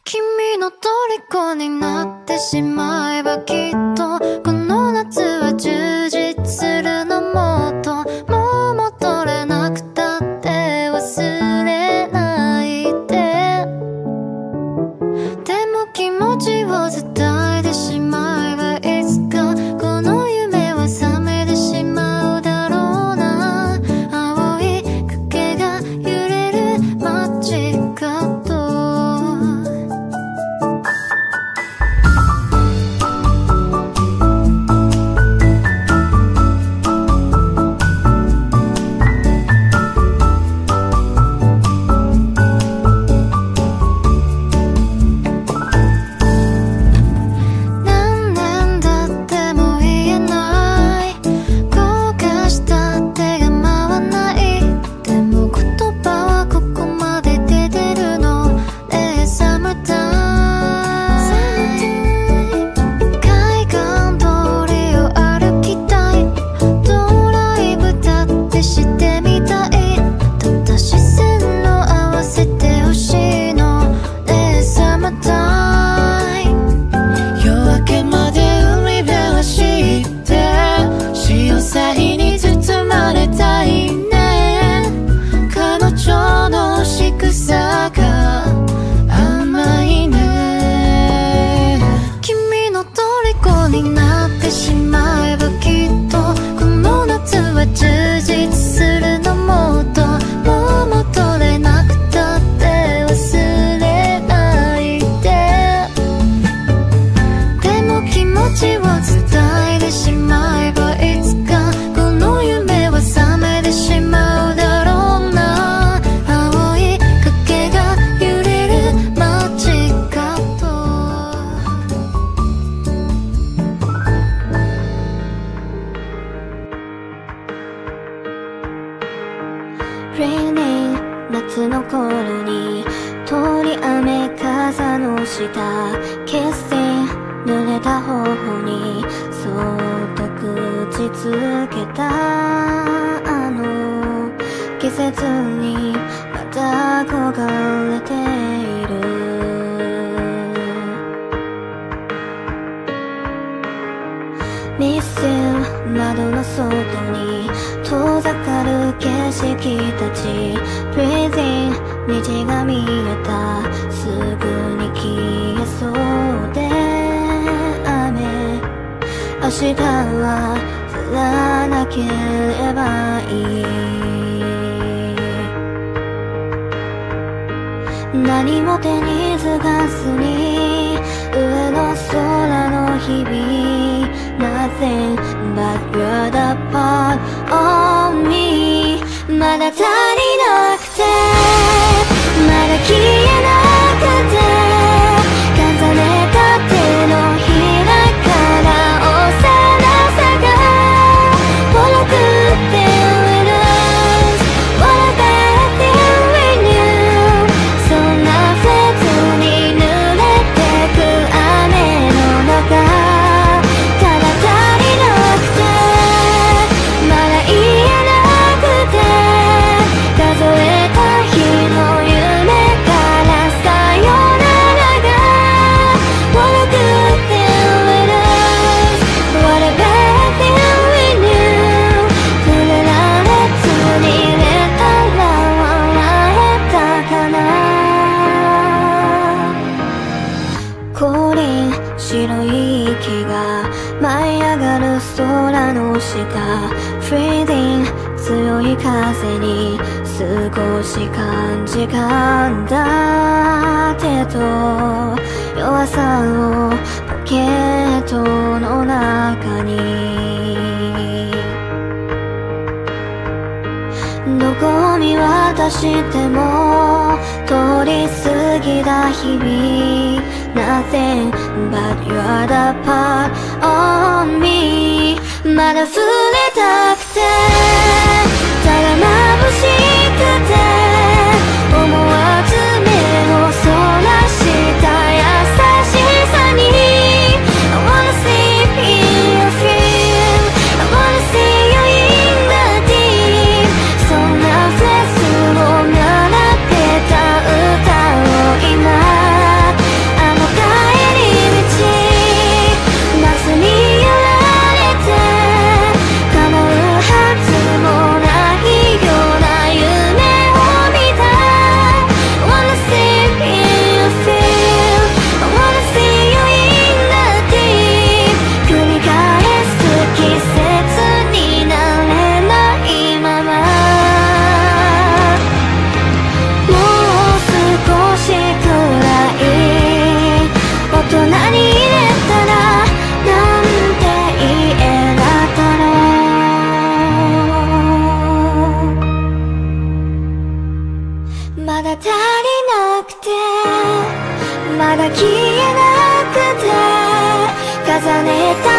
君の虜になってしまえばきっとこの夏は充実するのもっともう戻れなくたって忘れないででも気持ちを伝えてしまえばいつかこの夢は覚めてしまうだろうな青い影が揺れる街角夏の頃に通り雨傘の下キス濡れた頬にそっと口つけたあの季節にまた焦れているミス窓の外に遠ざかる景色たち Breathing 虹が見えたすぐに消えそうで雨明日は降らなければいい何も手につかずに上の空の日々Nothing but you're the part of me まだ足りなくてまだ消えなくて重ねた手のひらから幼さがぽろくって with us What about you and you そんなフレーズに濡れてく雨の中白い息が舞い上がる空の下 Freezing 強い風に少し感じかんだ手と弱さをポケットの中にどこを見渡しても通り過ぎた日々Nothing but you're the part of me まだ触れたくてただ眩しくて思わず目をそらした優しさに I wanna sleep in your fear I wanna see you in the deep そんなフレーズを並べた歌を今だ消えなくて重ねた